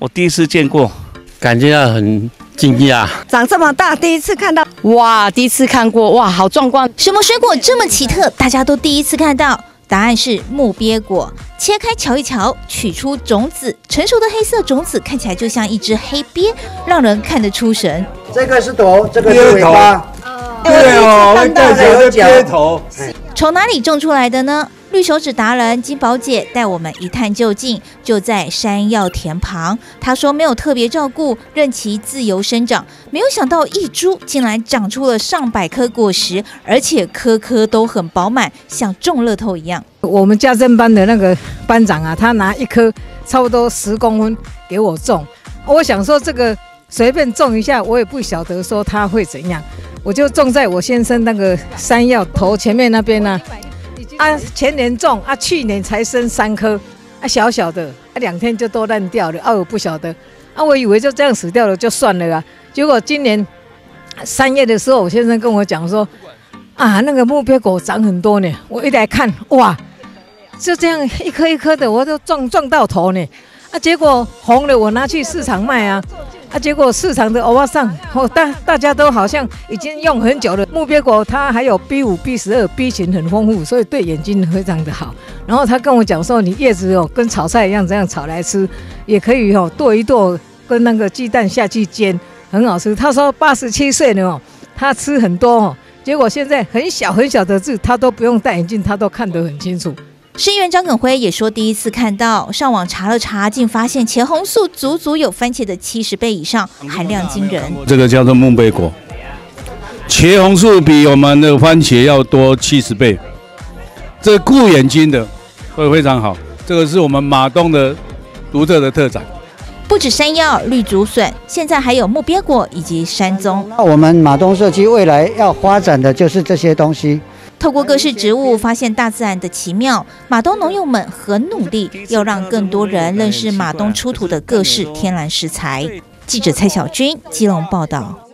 我第一次见过， 感觉到很惊讶。 长这么大第一次看到， 哇，第一次看过，哇，好壮观！ 什么水果这么奇特，大家都第一次看到？答案是木鳖果。切开瞧一瞧，取出种子，成熟的黑色种子看起来就像一只黑鳖，让人看得出神。 这个是头，这个是尾巴。 对哦，看起来是鳖头。 从哪里种出来的呢？绿手指达人金宝姐带我们一探究竟，就在山药田旁。她说没有特别照顾，任其自由生长。没有想到一株竟然长出了上百颗果实，而且颗颗都很饱满，像中乐透一样。 我们家政班的那个班长啊，他拿一颗差不多10公分给我种。我想说这个随便种一下，我也不晓得说它会怎样，我就种在我先生那个山药头前面那边呢。前年种去年才生3颗，小小的，2天就都烂掉了。我不晓得，我以为就这样死掉了就算了啊。结果今年3月的时候，我先生跟我讲说，那个木鳖果长很多呢。我一来看，哇，就这样一颗一颗的，我都撞到头呢。结果红了，我拿去市场卖啊。结果市场的欧巴桑，大家都好像已经用很久了。木鳖果它还有 B5、B12、B 群很丰富，所以对眼睛非常的好。然后他跟我讲说，你叶子跟炒菜一样这样炒来吃，也可以剁一剁，跟那个鸡蛋下去煎，很好吃。他说87岁了他吃很多结果现在很小很小的字，他都不用戴眼镜，他都看得很清楚。 市议员张耿辉也说，第一次看到，上网查了查，竟发现茄红素足足有番茄的70倍以上，含量惊人。 这个叫做木鳖果，茄红素比我们的番茄要多70倍，这顾眼睛的会非常好。这个是我们马东的独特的特产。 不止山药、绿竹笋，现在还有木鳖果以及山棕。 那我们马东社区未来要发展的就是这些东西。 透过各式植物发现大自然的奇妙，马东农友们很努力，要让更多人认识马东出土的各式天然食材。记者蔡小军基隆报道。